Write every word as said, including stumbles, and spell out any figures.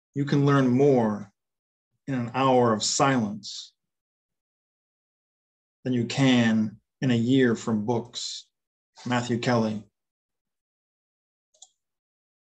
You can learn more in an hour of silence than you can in a year from books. Matthew Kelly.